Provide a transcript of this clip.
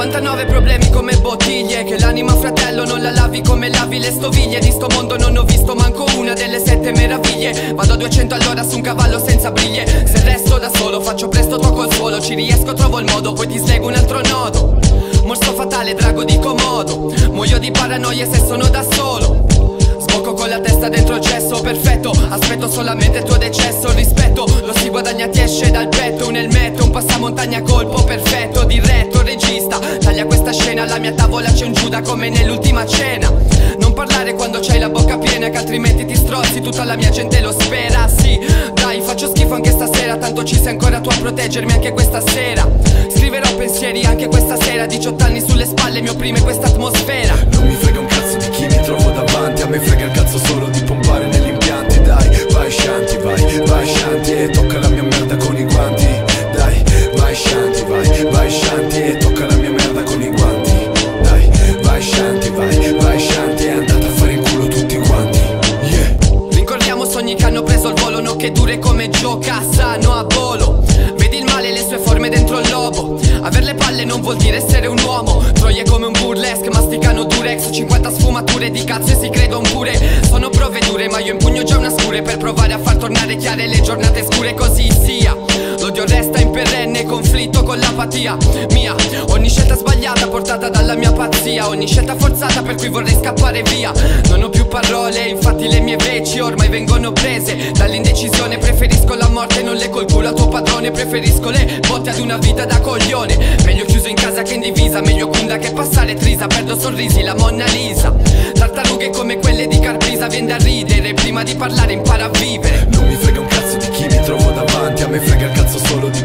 99 problemi come bottiglie, che l'anima fratello non la lavi come lavi le stoviglie. Di sto mondo non ho visto manco una delle 7 meraviglie. Vado a 200 all'ora su un cavallo senza briglie. Se resto da solo faccio presto, tocco il suolo. Ci riesco, trovo il modo, poi ti slego un altro nodo. Morso fatale, drago di comodo. Muoio di paranoie se sono da solo. Sbocco con la testa dentro il cesso, perfetto. Aspetto solamente il tuo decesso. Il rispetto lo si guadagna, ti esce dal petto. Un elmetto, un passamontagna a colpo perfetto. Diretto, regista, taglia questa scena. Alla mia tavola c'è un Giuda come nell'ultima cena. Non parlare quando c'hai la bocca piena, che altrimenti ti strozzi, tutta la mia gente lo spera. Sì, dai, faccio schifo anche stasera, tanto ci sei ancora tu a proteggermi anche questa sera. Scriverò pensieri anche questa sera. 18 anni sulle spalle, mi opprime questa atmosfera. Non mi frega un cazzo di chi mi trovo davanti, a me frega il cazzo solo di pompare negli impianti. Dai, vai Shanti, vai Shanti, e tocca la mia merda con i guanti. Dai, vai Shanti, vai Shanti, e tocca la mia merda con i guanti. Dai, vai Shanti, vai Shanti, e andate a fare in culo tutti quanti. Yeah. Rincorriamo sogni che hanno preso il volo, nocche dure come gioca sano a volo. Vedi il male e le sue forme dentro il lobo. Aver le palle non vuol dire essere un uomo. Troie come un burlesque, masticano durex. 50 sfumature di cazzo e si credono pure. Sono prove dure ma io impugno già una scure, per provare a far tornare chiare le giornate scure. Così sia, l'odio resta in perenne conflitto con l'apatia mia. Ogni scelta sbagliata portata dalla mia pazzia. Ogni scelta forzata per cui vorrei scappare via. Non ho più parole, infatti le mie veci ormai vengono prese dall'indecisione. Preferisco la morte, non le col culo a tuo padrone. Preferisco le botte ad una vita da coglione. Meglio chiuso in casa che in divisa, meglio Kunda che passare trisa. Perdo sorrisi, la Monna Lisa. Tartarughe come quelle di Carpisa, vien da ridere, prima di parlare impara a vivere. Non mi frega un cazzo di chi mi trovo davanti, a me frega il cazzo solo di